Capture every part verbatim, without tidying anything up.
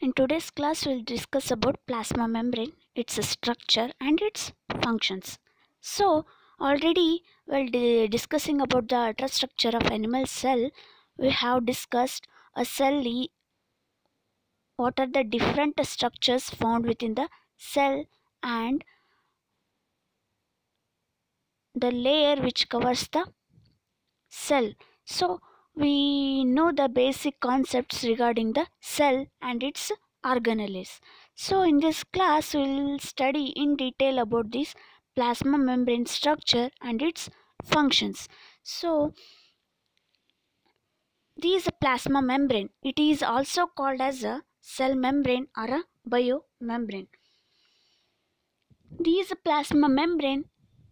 In today's class, we'll discuss about plasma membrane, its structure and its functions. So, already while di- discussing about the ultrastructure of animal cell, we have discussed a cell, li- what are the different structures found within the cell and the layer which covers the cell. So, we know the basic concepts regarding the cell and its organelles. So, in this class, we will study in detail about this plasma membrane structure and its functions. So, this plasma membrane, it is also called as a cell membrane or a biomembrane. This plasma membrane,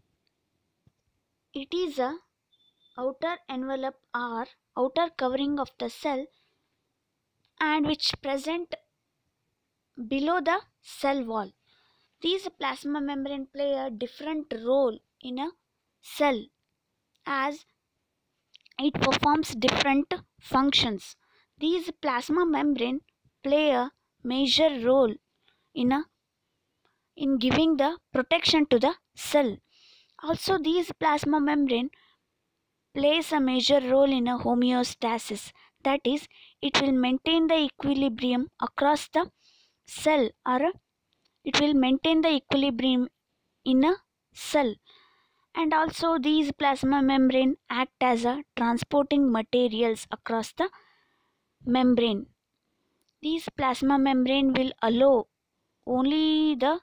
it is a outer envelope or outer covering of the cell and which present below the cell wall. These plasma membrane play a different role in a cell as it performs different functions. These plasma membrane play a major role in a in giving the protection to the cell. Also, these plasma membrane plays a major role in a homeostasis. That is, it will maintain the equilibrium across the cell or it will maintain the equilibrium in a cell. And also these plasma membrane act as a transporting materials across the membrane. These plasma membrane will allow only the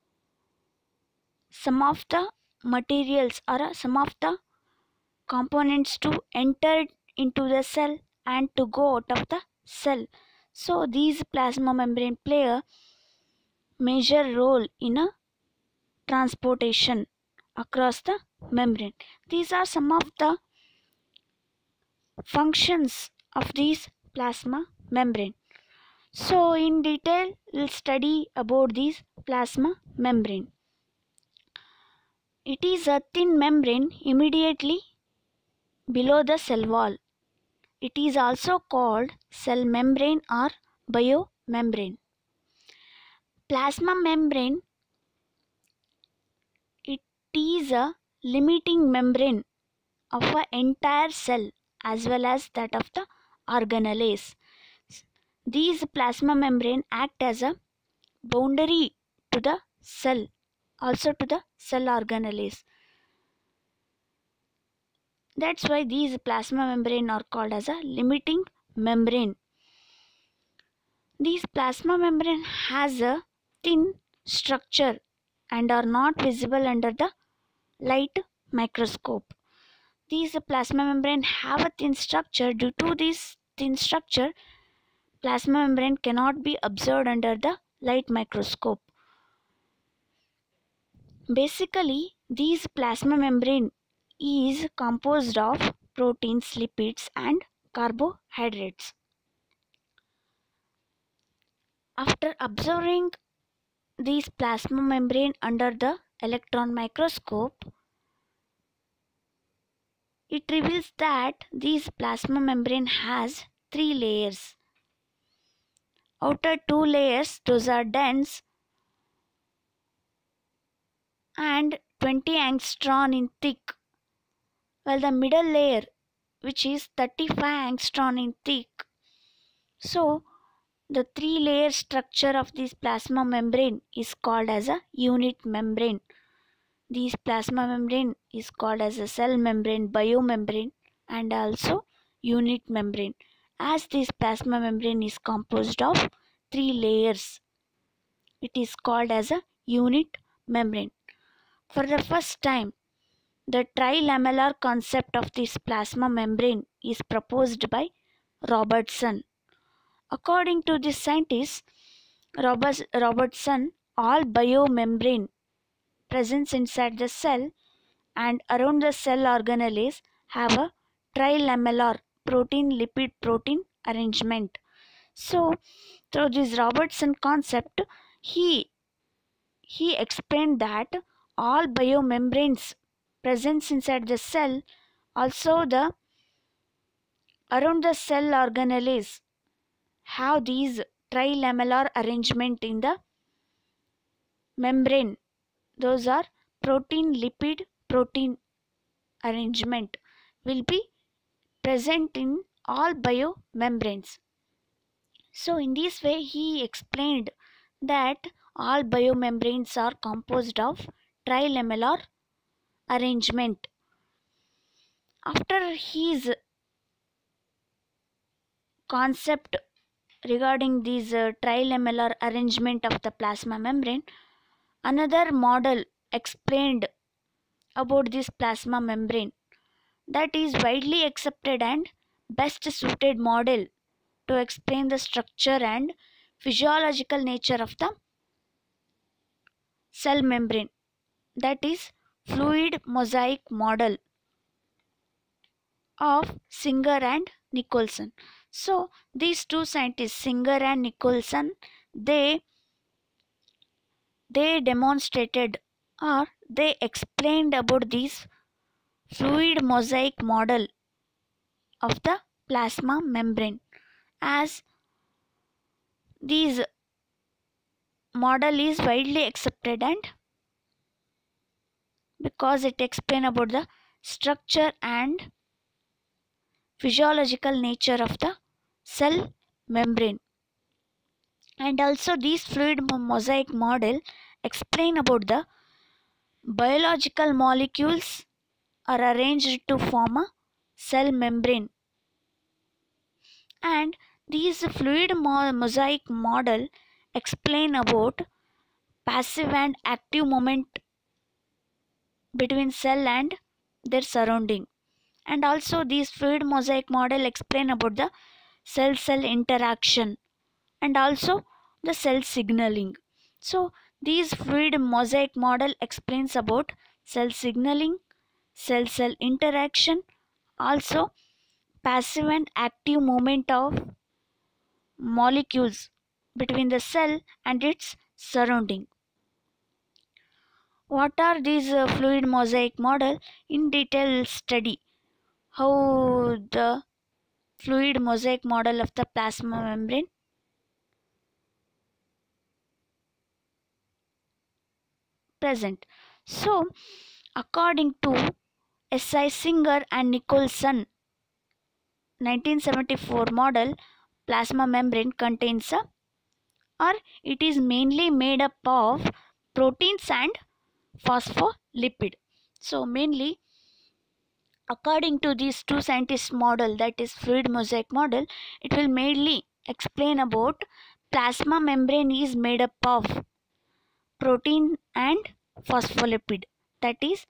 some of the materials or some of the components to enter into the cell and to go out of the cell. So these plasma membrane play a major role in a transportation across the membrane. These are some of the functions of this plasma membrane. So in detail we'll study about this plasma membrane. It is a thin membrane immediately below the cell wall. It is also called cell membrane or biomembrane. Plasma membrane, it is a limiting membrane of an entire cell as well as that of the organelles. These plasma membrane act as a boundary to the cell, also to the cell organelles. That's why these plasma membrane are called as a limiting membrane. These plasma membrane has a thin structure and are not visible under the light microscope. These plasma membrane have a thin structure. Due to this thin structure, plasma membrane cannot be observed under the light microscope. Basically, these plasma membrane is composed of proteins, lipids and carbohydrates. After observing these plasma membrane under the electron microscope, it reveals that this plasma membrane has three layers. Outer two layers, those are dense and twenty angstrom in thick, while the middle layer, which is thirty-five angstrom in thick. So the three layer structure of this plasma membrane is called as a unit membrane. This plasma membrane is called as a cell membrane, biomembrane and also unit membrane, as this plasma membrane is composed of three layers. It is called as a unit membrane. For the first time, the trilamellar concept of this plasma membrane is proposed by Robertson. According to this scientist, Robert, Robertson, all biomembrane present inside the cell and around the cell organelles have a trilamellar protein lipid protein arrangement. So through this Robertson concept, he he explained that all biomembranes present inside the cell, also the around the cell organelles, have these trilamellar arrangement in the membrane. Those are protein lipid protein arrangement will be present in all biomembranes. So in this way he explained that all biomembranes are composed of trilamellar arrangement. After his concept regarding this uh, trilamellar arrangement of the plasma membrane, another model explained about this plasma membrane that is widely accepted and best suited model to explain the structure and physiological nature of the cell membrane, that is fluid mosaic model of Singer and Nicholson. So these two scientists, Singer and Nicholson, they they demonstrated or they explained about this fluid mosaic model of the plasma membrane. As this model is widely accepted and because it explains about the structure and physiological nature of the cell membrane. And also this fluid mosaic model explain about the biological molecules are arranged to form a cell membrane. And this fluid mosaic model explain about passive and active moment between cell and their surrounding. And also this fluid mosaic model explain about the cell cell interaction and also the cell signaling. So this fluid mosaic model explains about cell signaling, cell cell interaction, also passive and active movement of molecules between the cell and its surrounding. What are these uh, fluid mosaic model? In detail study how the fluid mosaic model of the plasma membrane present. So according to S I Singer and Nicholson nineteen seventy-four model, plasma membrane contains a or it is mainly made up of proteins and phospholipid. So mainly according to these two scientists model, that is fluid mosaic model, it will mainly explain about plasma membrane is made up of protein and phospholipid, that is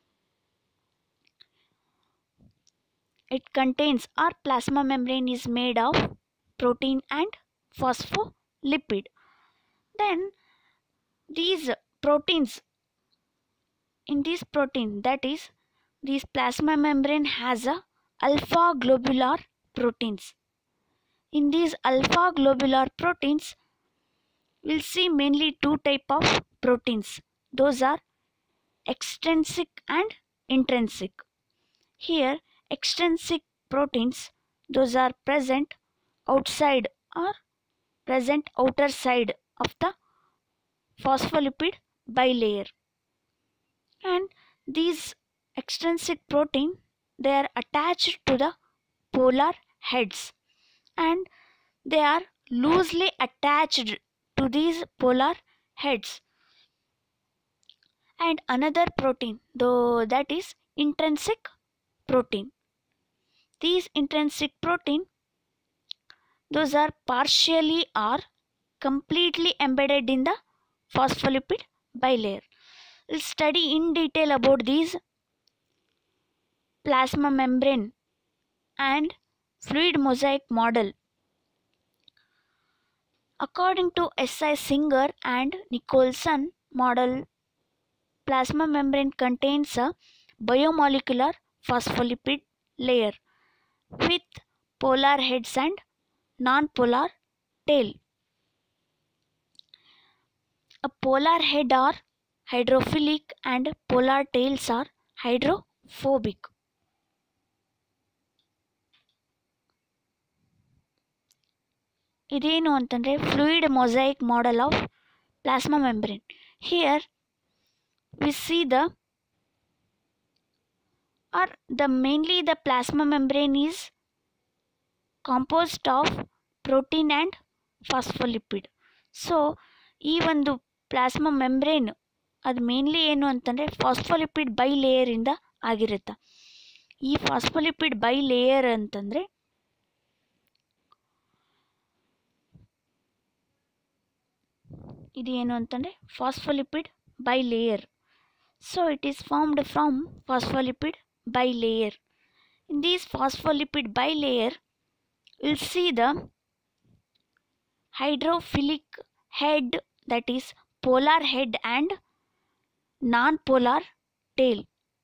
it contains or plasma membrane is made of protein and phospholipid. Then these proteins, in this protein, that is this plasma membrane has a alpha globular proteins. In these alpha globular proteins we'll see mainly two type of proteins. Those are extrinsic and intrinsic. Here extrinsic proteins, those are present outside or present outer side of the phospholipid bilayer. And these extrinsic protein, they are attached to the polar heads and they are loosely attached to these polar heads. And another protein, though, that is intrinsic protein. These intrinsic protein, those are partially or completely embedded in the phospholipid bilayer. We'll study in detail about these plasma membrane and fluid mosaic model. According to S I Singer and Nicholson model, plasma membrane contains a biomolecular phospholipid layer with polar heads and non-polar tail. A polar head are hydrophilic and polar tails are hydrophobic. ಇದೇನು ಅಂತಂದರೆ fluid mosaic model of plasma membrane. Here we see the or the mainly the plasma membrane is composed of protein and phospholipid. So ಈ ಒಂದು plasma membrane ಅದು mainly ಏನು ಅಂತಂದರೆ phospholipid by ಲೇಯರಿಂದ ಆಗಿರುತ್ತೆ. ಈ phospholipid by layer ಅಂತಂದರೆ ಇದು ಏನು ಅಂತಂದರೆ phospholipid bilayer. So it is formed from phospholipid bilayer. In this phospholipid bilayer, we'll see the hydrophilic head, that is polar head and non-polar tail.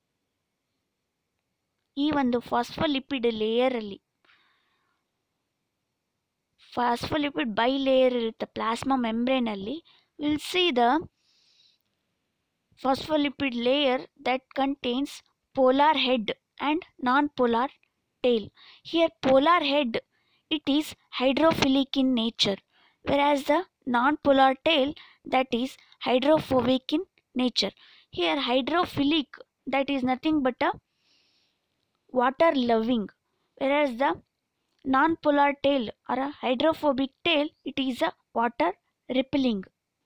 ಈ ಒಂದು phospholipid ಲೇಯರಲ್ಲಿ phospholipid bilayer ಇರುತ್ತೆ plasma ಮೆಂಬ್ರೇನಲ್ಲಿ. Will see the phospholipid layer that contains polar head and non-polar tail. Here polar head, it is hydrophilic in nature, whereas the non-polar tail, that is hydrophobic in nature. Here hydrophilic, that is nothing but a water loving, whereas the non-polar tail or a hydrophobic tail, it is a water repelling.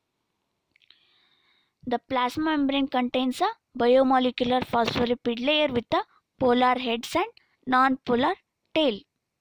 The plasma membrane contains a biomolecular phospholipid layer with the polar heads and non-polar tail.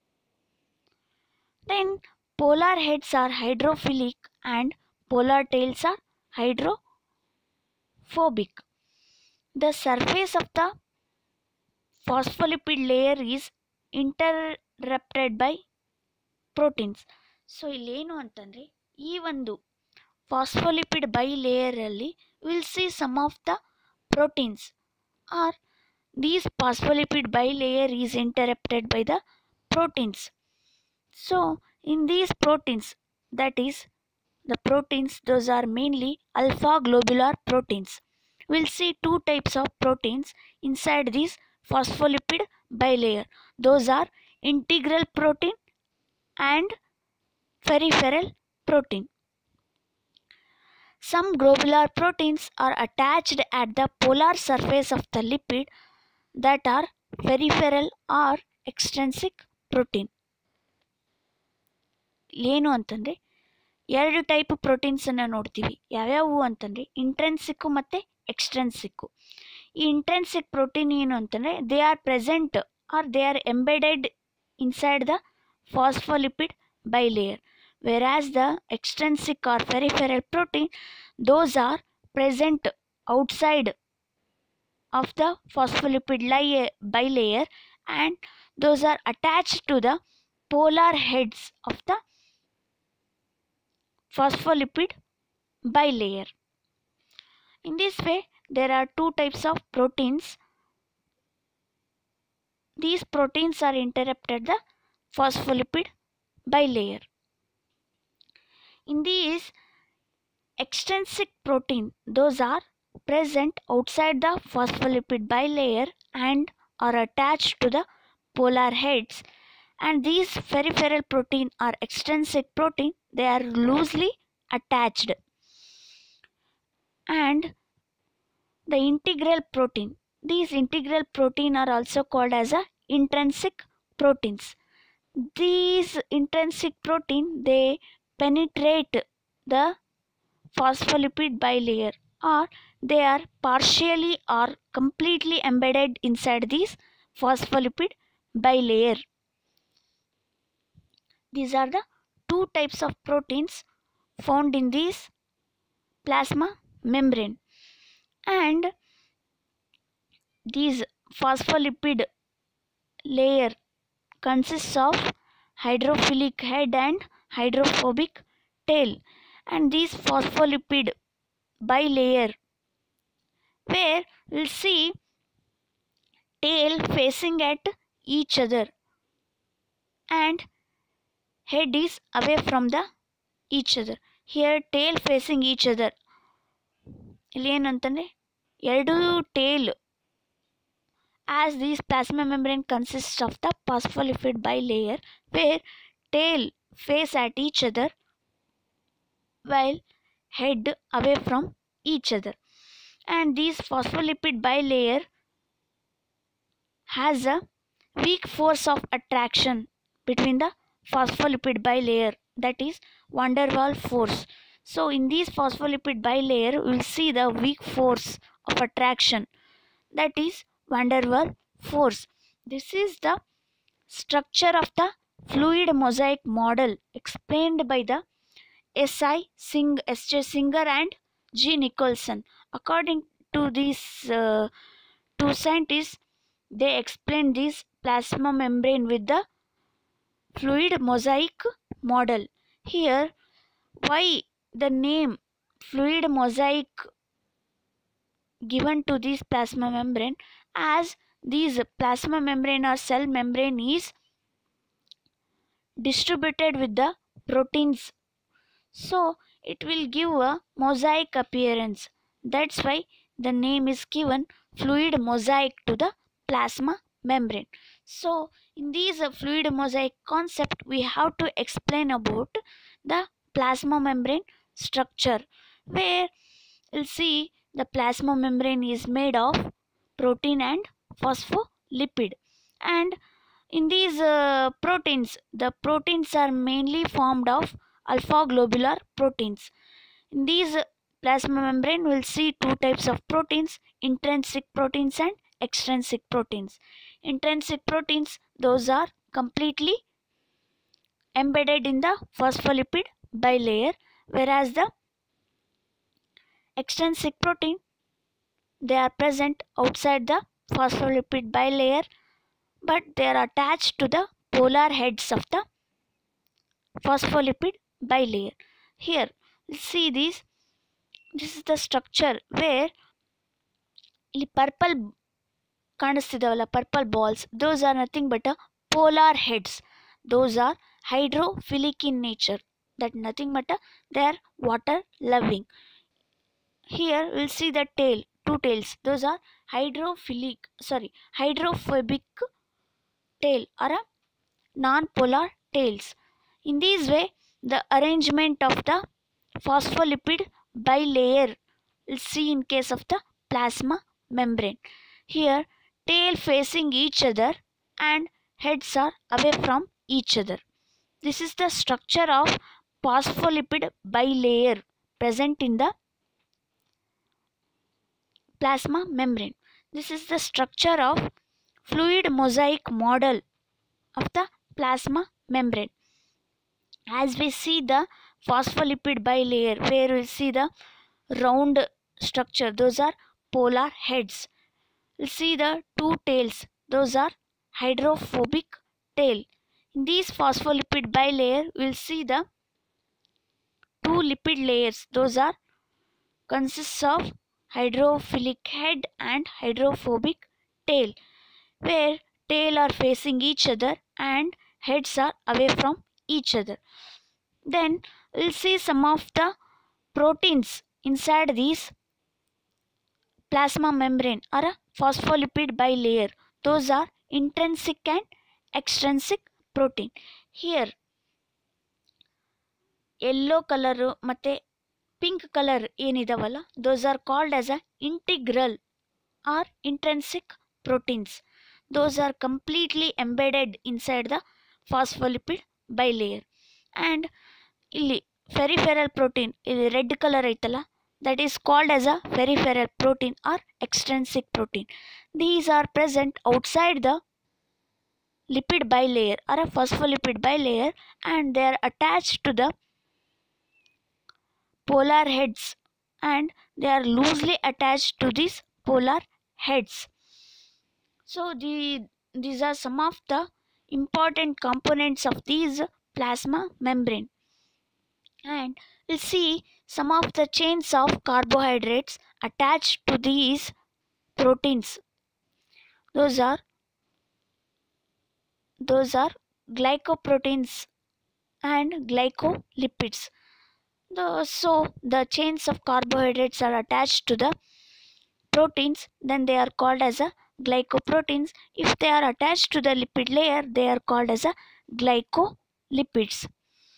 Then polar heads are hydrophilic and polar tails are hydrophobic. The surface of the phospholipid layer is interrupted by proteins. So ಇಲ್ಲೇನು ಅಂತಂದರೆ ಈ ಒಂದು phospholipid ಬೈ ಲೇಯರಲ್ಲಿ will see some of the proteins, or these phospholipid bilayer is interrupted by the proteins. So in these proteins, that is the proteins, those are mainly alpha globular proteins. We'll see two types of proteins inside this phospholipid bilayer. Those are integral protein and peripheral protein. Some globular proteins are attached at the polar surface of the lipid, that are peripheral or extrinsic protein. ಏನು ಅಂತಂದರೆ ಎರಡು type ಪ್ರೋಟೀನ್ಸನ್ನು ನೋಡ್ತೀವಿ. ಯಾವ್ಯಾವು ಅಂತಂದರೆ ಇಂಟ್ರೆನ್ಸಿಕ್ಕು ಮತ್ತು ಎಕ್ಸ್ಟ್ರೆನ್ಸಿಕ್ಕು. ಈ intrinsic protein ಏನು ಅಂತಂದರೆ they are present or they are embedded inside the phospholipid bilayer, whereas the extrinsic or peripheral protein, those are present outside of the phospholipid layer, bilayer, and those are attached to the polar heads of the phospholipid bilayer. In this way, there are two types of proteins. These proteins are interrupted the phospholipid bilayer. In these extrinsic protein, those are present outside the phospholipid bilayer and are attached to the polar heads, and these peripheral protein or extrinsic protein, they are loosely attached. And the integral protein, these integral protein are also called as a intrinsic proteins. These intrinsic protein, they penetrate the phospholipid bilayer, or they are partially or completely embedded inside this phospholipid bilayer. These are the two types of proteins found in this plasma membrane. And these phospholipid layer consists of hydrophilic head and hydrophobic tail, and these phospholipid bilayer, where we'll see tail facing at each other and head is away from the each other. Here tail facing each other, ಇಲ್ಲಿ ಏನು ಅಂತಂದರೆ ಎರಡು tail, as this plasma membrane consists of the phospholipid bilayer, where tail face at each other while head away from each other. And this phospholipid bilayer has a weak force of attraction between the phospholipid bilayer, that is van der Waals force. So in this phospholipid bilayer we will see the weak force of attraction, that is van der Waals force. This is the structure of the fluid mosaic model explained by the S I Sing, S J Singer and G Nicholson. According to these uh, two scientists, they explained this plasma membrane with the fluid mosaic model. Here, why the name fluid mosaic given to this plasma membrane, as these plasma membrane or cell membrane is distributed with the proteins, so it will give a mosaic appearance. That's why the name is given fluid mosaic to the plasma membrane. So in this uh, fluid mosaic concept, we have to explain about the plasma membrane structure, where we'll see the plasma membrane is made of protein and phospholipid. And in these uh, proteins, the proteins are mainly formed of alpha globular proteins. In these uh, plasma membrane, we'll see two types of proteins: intrinsic proteins and extrinsic proteins. Intrinsic proteins, those are completely embedded in the phospholipid bilayer, whereas the extrinsic protein, they are present outside the phospholipid bilayer, but they are attached to the polar heads of the phospholipid bilayer. Here, see this. This is the structure where ಇಲ್ಲಿ purple ಕಾಣಿಸ್ತಿದಾವಲ್ಲ, purple balls, those are nothing but a polar heads. Those are hydrophilic in nature, that nothing but a, they are water loving. Here we'll see the tail, two tails, those are hydrophilic, sorry, hydrophobic tail or a non-polar tails. In this way, the arrangement of the phospholipid bilayer we'll see in case of the plasma membrane. Here, tail facing each other and heads are away from each other. This is the structure of phospholipid bilayer present in the plasma membrane. This is the structure of fluid mosaic model of the plasma membrane. As we see the phospholipid bilayer, where we see the round structure, those are polar heads. We'll see the two tails, those are hydrophobic tail. In this phospholipid bilayer, we'll see the two lipid layers, those are consists of hydrophilic head and hydrophobic tail, where tail are facing each other and heads are away from each other. Then we'll see some of the proteins inside this plasma membrane or a phospholipid bilayer. Those are intrinsic and extrinsic protein. Here yellow color ಮತ್ತೆ pink color ಏನಿದಾವಲ್ಲ, those are called as a integral or intrinsic proteins. Those are completely embedded inside the phospholipid bilayer. And ಇಲ್ಲಿ peripheral protein, ಇಲ್ಲಿ red color ಐತಲ್ಲ, that is called as a peripheral protein or extrinsic protein. These are present outside the lipid bilayer or a phospholipid bilayer, and they are attached to the polar heads, and they are loosely attached to these polar heads. So the these are some of the important components of these plasma membrane. And we'll see some of the chains of carbohydrates attached to these proteins. Those are those are glycoproteins and glycolipids. The, so the chains of carbohydrates are attached to the proteins, then they are called as a glycoproteins. If they are attached to the lipid layer, they are called as a glycolipids.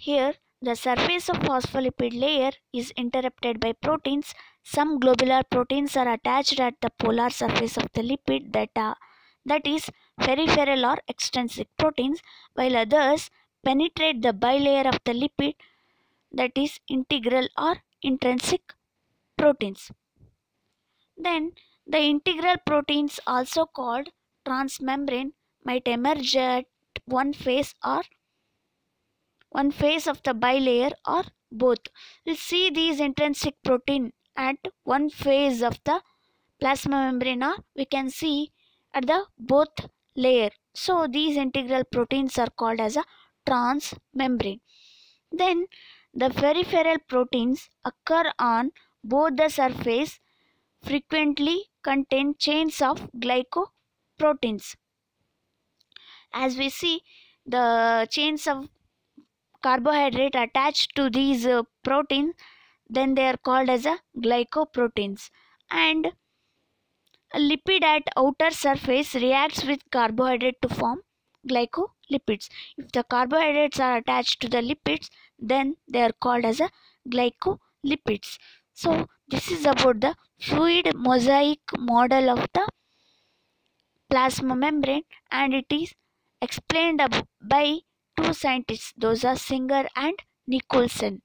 Here, the surface of phospholipid layer is interrupted by proteins. Some globular proteins are attached at the polar surface of the lipid, that, are, that is peripheral or extrinsic proteins, while others penetrate the bilayer of the lipid, that is integral or intrinsic proteins. Then the integral proteins, also called transmembrane, might emerge at one face or one face of the bilayer or both. We'll see these intrinsic protein at one phase of the plasma membrane, or we can see at the both layer. So these integral proteins are called as a transmembrane. Then the peripheral proteins occur on both the surface, frequently contain chains of glycoproteins. As we see, the chains of carbohydrate attached to these uh, proteins, then they are called as a glycoproteins. And a lipid at outer surface reacts with carbohydrate to form glycolipids. If the carbohydrates are attached to the lipids, then they are called as a glycolipids. So this is about the fluid mosaic model of the plasma membrane, and it is explained by two scientists, those are Singer and Nicholson.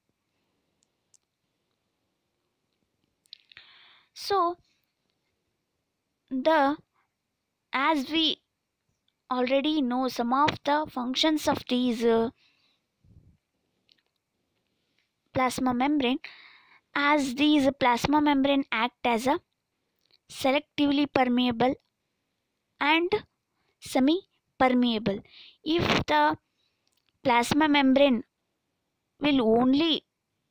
So the as we already know some of the functions of these uh, plasma membrane, as these plasma membrane act as a selectively permeable and semi permeable. If the plasma membrane will only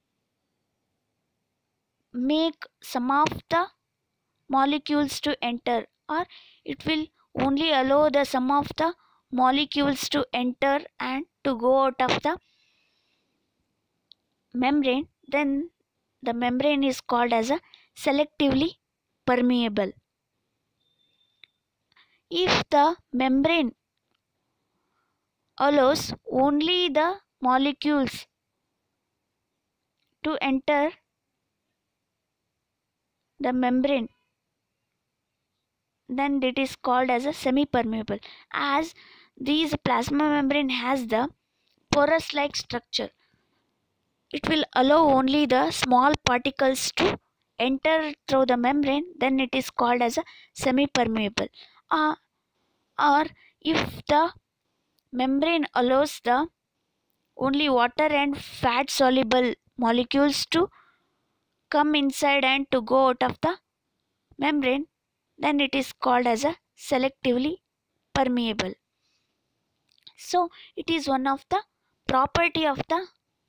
make some of the molecules to enter, or it will only allow the some of the molecules to enter and to go out of the membrane, then the membrane is called as a selectively permeable. If the membrane allows only the molecules to enter the membrane, then it is called as a semi-permeable. As these plasma membrane has the porous like structure, it will allow only the small particles to enter through the membrane, then it is called as a semi-permeable. Uh, or if the membrane allows the only water and fat soluble molecules to come inside and to go out of the membrane, then it is called as a selectively permeable. So it is one of the property of the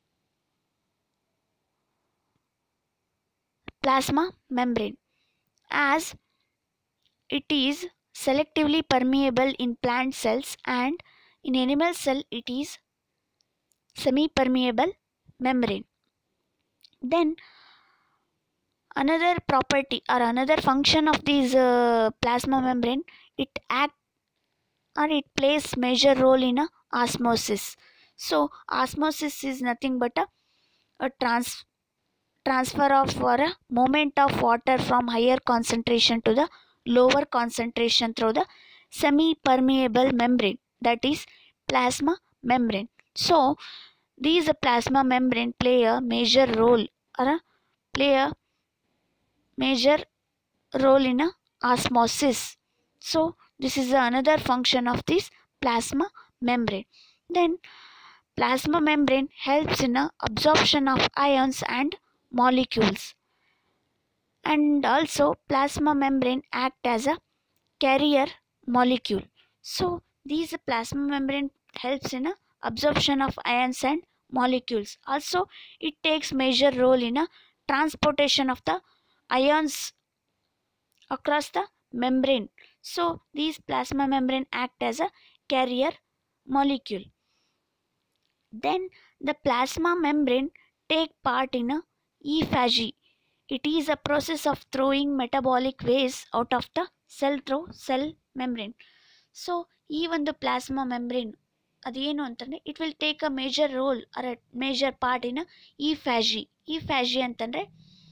plasma membrane, as it is selectively permeable in plant cells, and in animal cell it is semi-permeable membrane. Then another property or another function of this uh, plasma membrane, it act or it plays major role in a osmosis. So osmosis is nothing but a, a trans transfer of or a movement of water from higher concentration to the lower concentration through the semi-permeable membrane, that is plasma membrane. So these plasma membrane play a major role or a, play a major role in a osmosis. So this is another function of this plasma membrane. Then plasma membrane helps in a absorption of ions and molecules, and also plasma membrane act as a carrier molecule. So these plasma membrane helps in a absorption of ions and molecules. Also it takes major role in a transportation of the ions across the membrane. So these plasma membrane act as a carrier molecule. Then the plasma membrane take part in a ephagy. It is a process of throwing metabolic waste out of the cell through cell membrane. So even the plasma membrane ಅದೇನು ಅಂತಂದರೆ it will take a major role or a major part in ಈ ಫ್ಯಾಜಿ ಈ ಫ್ಯಾಜಿ ಅಂತಂದರೆ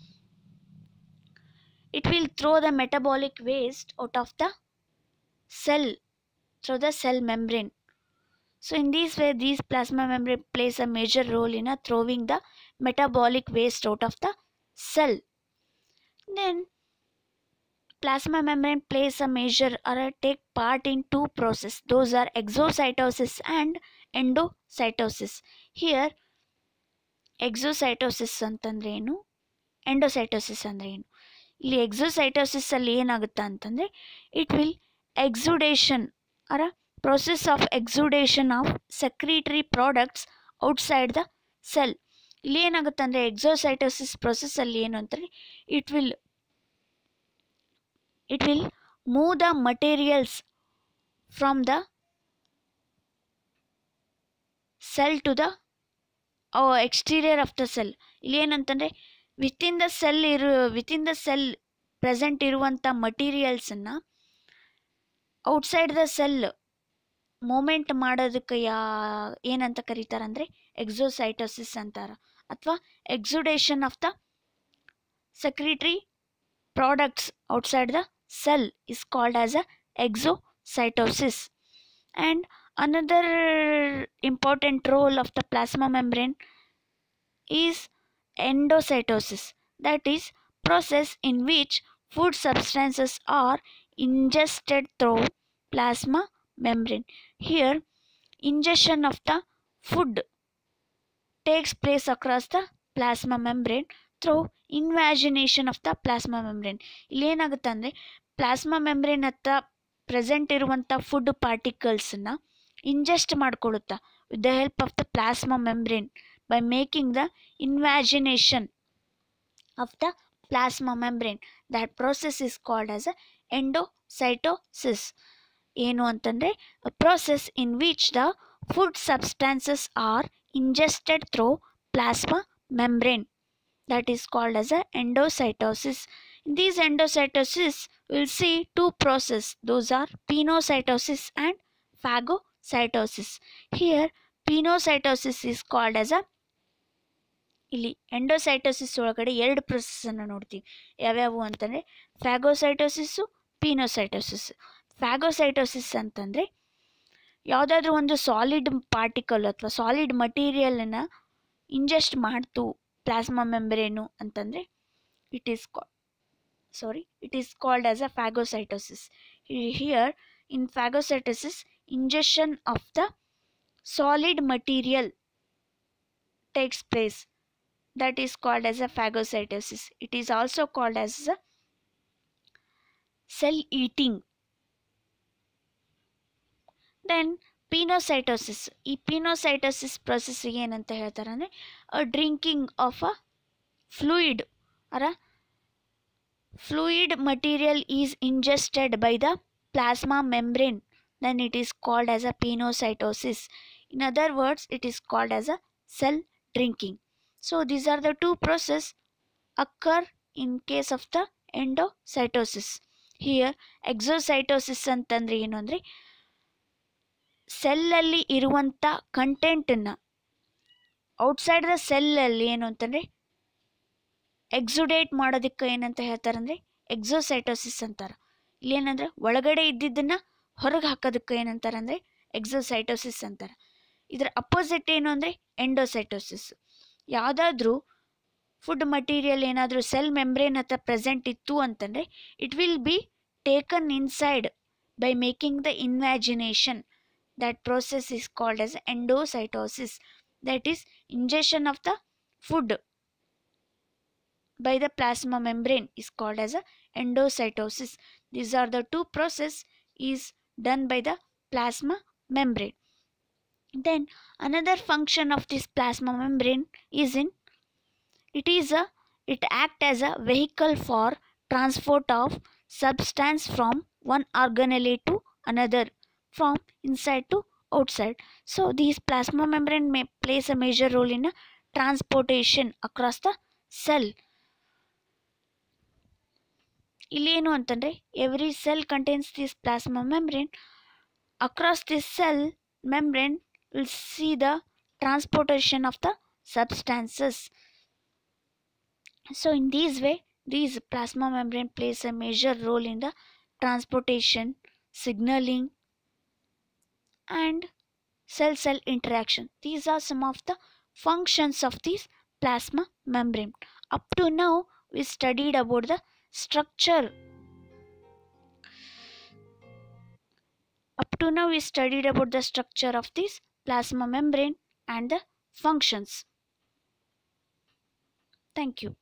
it will throw the metabolic waste out of the cell through the cell membrane. So in this way these plasma membrane plays a major role in a throwing the metabolic waste out of the cell. Then plasma membrane plays a major or a take part in two processes. Those are exocytosis and endocytosis. Here exocytosis ಅಂತಂದ್ರೆ ಏನು, ಎಂಡೋಸೈಟೋಸಿಸ್ ಅಂದರೆ ಏನು? ಇಲ್ಲಿ ಎಕ್ಸೋಸೈಟೋಸಿಸ್ ಅಲ್ಲಿ ಏನಾಗುತ್ತೆ ಅಂತಂದರೆ it will exudation or process of exudation of secretory products outside the cell. ಇಲ್ಲಿ ಏನಾಗುತ್ತೆ ಅಂದರೆ ಎಕ್ಸೋಸೈಟೋಸಿಸ್ ಪ್ರೊಸೆಸ್ಸಲ್ಲಿ ಏನು ಅಂತಂದರೆ it will it will move the materials from the cell to the exterior of the cell. ಇಲ್ಲಿ ಏನಂತಂದರೆ ವಿತಿನ್ ದ ಸೆಲ್ ಇರು within the cell present ಇರುವಂಥ ಮಟೀರಿಯಲ್ಸನ್ನು ಔಟ್ಸೈಡ್ ದ ಸೆಲ್ ಮೂಮೆಂಟ್ ಮಾಡೋದಕ್ಕೆ ಯಾ ಏನಂತ ಕರೀತಾರೆ ಅಂದರೆ ಎಕ್ಸೋಸೈಟೋಸಿಸ್ ಅಂತಾರೆ, ಅಥವಾ exudation of the secretory products outside the cell is called as a exocytosis. And another important role of the plasma membrane is endocytosis, that is process in which food substances are ingested through plasma membrane. Here ingestion of the food takes place across the plasma membrane through invagination of the plasma membrane. ಇಲ್ಲಿ ಏನಾಗುತ್ತೆ ಅಂದರೆ plasma membrane ಹತ್ರ present ಇರುವಂಥ food ಪಾರ್ಟಿಕಲ್ಸನ್ನು ingest ಮಾಡಿಕೊಳ್ಳುತ್ತಾ with the help of the plasma membrane by making the invagination of the plasma membrane. That process is called as a endocytosis. ಏನು ಅಂತಂದರೆ a process in which the food substances are ingested through plasma membrane, that is called as a endocytosis. In these endocytosis we will see two processes, those are pinocytosis and phagocytosis. Here pinocytosis is called as a ಇಲ್ಲಿ ಎಂಡೋಸೈಟೋಸಿಸ್ ಒಳಗಡೆ ಎರಡು ಪ್ರೊಸೆಸನ್ನು ನೋಡ್ತೀವಿ. ಯಾವ್ಯಾವು ಅಂತಂದರೆ ಫ್ಯಾಗೋಸೈಟೋಸಿಸ್ಸು, ಪೀನೋಸೈಟೋಸಿಸ್. Phagocytosis ಅಂತಂದರೆ ಯಾವುದಾದ್ರೂ ಒಂದು solid particle ಅಥವಾ ಸಾಲಿಡ್ ಮಟೀರಿಯಲನ್ನು ಇಂಜೆಸ್ಟ್ ಮಾಡ್ತು ಪ್ಲಾಸ್ಮಾ ಮೆಂಬ್ರೇನು ಅಂತಂದರೆ ಇಟ್ ಈಸ್ ಕಾ sorry it is called as a phagocytosis. Here in phagocytosis ingestion of the solid material takes place, that is called as a phagocytosis. It is also called as a cell eating. Then pinocytosis. ಈ pinocytosis process ಏನಂತ ಹೇಳ್ತಾರೆ ಅಂದರೆ drinking of a fluid or a fluid material is ingested by the plasma membrane, then it is called as a pinocytosis. In other words, it is called as a cell drinking. So these are the two processes occur in case of the endocytosis. Here exocytosis ಅಂತಂದರೆ ಏನು ಅಂದರೆ ಸೆಲ್ಲಲ್ಲಿ ಇರುವಂಥ ಕಂಟೆಂಟನ್ನು outside the ಸೆಲ್ಲಲ್ಲಿ ಏನು ಅಂತಂದರೆ ಎಕ್ಸುಡೇಟ್ ಮಾಡೋದಕ್ಕೆ ಏನಂತ ಹೇಳ್ತಾರೆ ಅಂದರೆ ಎಕ್ಸೋಸೈಟೋಸಿಸ್ ಅಂತಾರೆ. ಇಲ್ಲೇನಂದರೆ ಒಳಗಡೆ ಇದ್ದಿದ್ದನ್ನು ಹೊರಗೆ ಹಾಕೋದಕ್ಕೆ ಏನಂತಾರೆ ಅಂದರೆ ಎಕ್ಸೋಸೈಟೋಸಿಸ್ ಅಂತಾರೆ. ಇದರ ಅಪೋಸಿಟ್ ಏನು ಅಂದರೆ ಎಂಡೋಸೈಟೋಸಿಸ್. ಯಾವುದಾದ್ರೂ ಫುಡ್ ಮಟೀರಿಯಲ್ ಏನಾದರೂ ಸೆಲ್ ಮೆಂಬ್ರೇನ್ ಹತ್ರ ಪ್ರೆಸೆಂಟ್ ಇತ್ತು ಅಂತಂದರೆ it will be taken inside by making the invagination. That process is called as endocytosis. That is injection of the food by the plasma membrane is called as a endocytosis. These are the two process is done by the plasma membrane. Then another function of this plasma membrane is in it is a it act as a vehicle for transport of substance from one organelle to another, from inside to outside. So these plasma membrane may plays a major role in a transportation across the cell. ಇಲ್ಲೇನು ಅಂತಂದರೆ every cell contains this plasma membrane. Across this cell membrane we'll see the transportation of the substances. So in this way, this plasma membrane plays a major role in the transportation, signaling, and cell-cell interaction. These are some of the functions of this plasma membrane. Up to now, we studied about the structure. Up to now, we studied about the structure of this plasma membrane and the functions. Thank you.